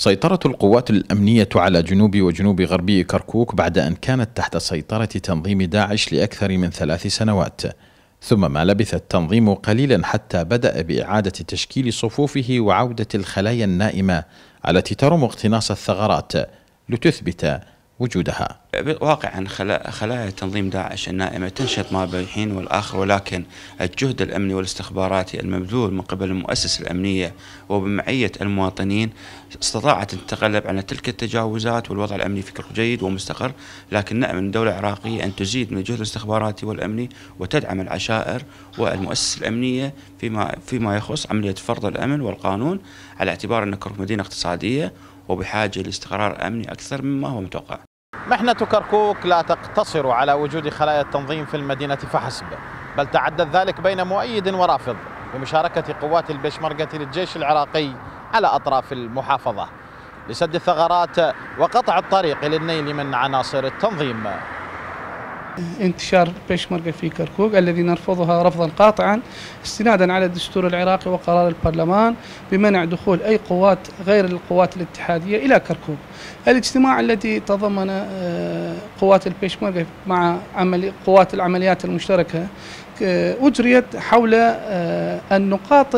سيطرة القوات الأمنية على جنوب وجنوب غربي كركوك بعد أن كانت تحت سيطرة تنظيم داعش لأكثر من 3 سنوات، ثم ما لبث التنظيم قليلا حتى بدأ بإعادة تشكيل صفوفه وعودة الخلايا النائمة التي ترم اقتناص الثغرات لتثبت وجودها. واقعا خلايا تنظيم داعش النائمة تنشط ما بين حين والآخر، ولكن الجهد الأمني والاستخباراتي المبذول من قبل المؤسسة الأمنية وبمعية المواطنين استطاعت أن تتغلب على تلك التجاوزات، والوضع الأمني في كركوك جيد ومستقر. لكن نأمل من الدولة العراقية أن تزيد من الجهد الاستخباراتي والأمني وتدعم العشائر والمؤسسة الأمنية فيما يخص عملية فرض الأمن والقانون، على اعتبار أن كركوك مدينة اقتصادية وبحاجة لاستقرار أمني أكثر مما هو متوقع. محنة كركوك لا تقتصر على وجود خلايا التنظيم في المدينة فحسب، بل تعدد ذلك بين مؤيد ورافض بمشاركة قوات البيشمركة للجيش العراقي على أطراف المحافظة لسد الثغرات وقطع الطريق للنيل من عناصر التنظيم. انتشار البيشمركة في كركوك الذي نرفضها رفضا قاطعا استنادا على الدستور العراقي وقرار البرلمان بمنع دخول أي قوات غير القوات الاتحادية إلى كركوك. الاجتماع الذي تضمن قوات البيشمركة مع قوات العمليات المشتركة أجريت حول النقاط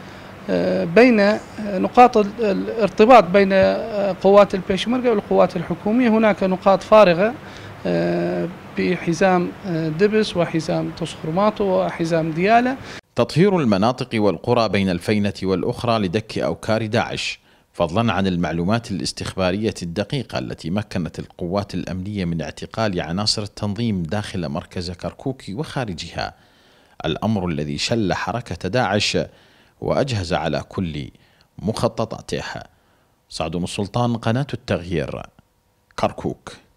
بين نقاط الارتباط بين قوات البيشمركة والقوات الحكومية. هناك نقاط فارغة بحزام دبس وحزام تصخرماطو وحزام ديالى. تطهير المناطق والقرى بين الفينة والأخرى لدك أوكار داعش، فضلا عن المعلومات الاستخبارية الدقيقة التي مكنت القوات الأمنية من اعتقال عناصر التنظيم داخل مركز كركوك وخارجها، الأمر الذي شل حركة داعش وأجهز على كل مخططاتها. سعد السلطان، قناة التغيير، كركوك.